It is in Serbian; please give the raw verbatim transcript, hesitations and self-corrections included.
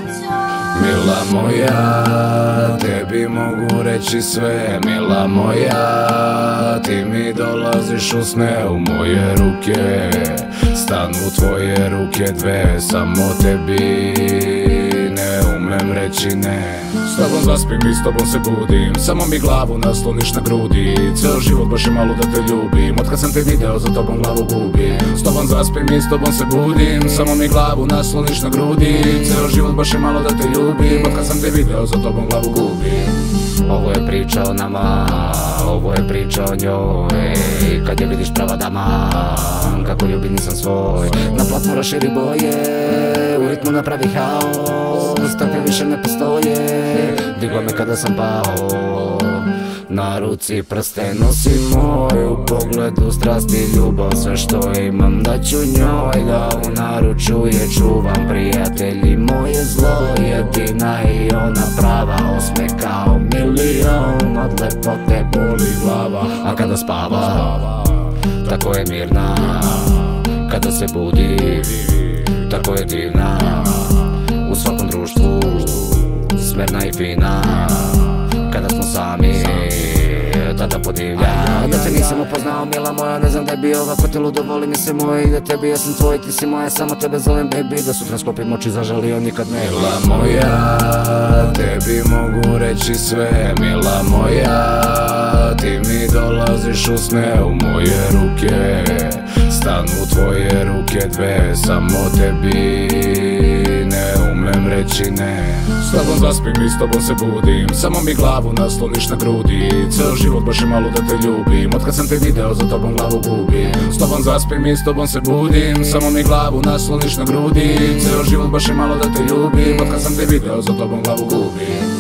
Mila moja, tebi mogu reći sve. Mila moja, ti mi dolaziš u sne. U moje ruke stanu tvoje ruke dve. Samo tebi ne umem reći ne. S tobom zaspim i s tobom se budim. Samo mi glavu nasloniš na grudi. Ceo život baš je malo da te ljubim. Otkad sam te video za tobom glavu gubim. S tobom zaspim i s tobom se budim. Samo mi glavu nasloniš na grudi. Ceo život baš je malo da te ljubim. Otkad sam te video za tobom glavu gubim. Ovo je priča o nama, ovo je priča o njoj. Kad je vidiš prava dama, kako ljubi nisam svoj. Na platnu raširi boje, u ritmu napravi haos. Takve više ne postoje, digla me kada sam pao. Na ruci prste nosim moj, u pogledu strast i ljubav. Sve što imam da ću njoj, da u naručju je čuvam. Prijatelji moje zlo, jedina i ona prava. Osmeh kao milion, od lepote boli glava. A kada spava, tako je mirna. Kada se budi, tako je divna. U svakom društvu, smerna i fina. Kada smo sami, tada podivlja. Da te nisam upoznao, mila moja, ne znam da bi ovako te ludo voli mi se moje. I da tebi ja sam tvoj, ti si moja, samo tebe zovem baby. Da sutra skopim oči zažalio, nikad ne. Mila moja, tebi mogu reći sve. Mila moja, ti mi dolaziš u sne. U moje ruke stanu tvoje ruke dve. Samo tebi ne umem reći ne. S tobom zaspim i s tobom se budim. Samo mi glavu nasloniš na grudi. Ceo život baš je malo da te ljubim. Otkad sam te video za tobom glavu gubim. S tobom zaspim i s tobom se budim. Samo mi glavu nasloniš na grudi. Ceo život baš je malo da te ljubim. Otkad sam te video za tobom glavu gubim.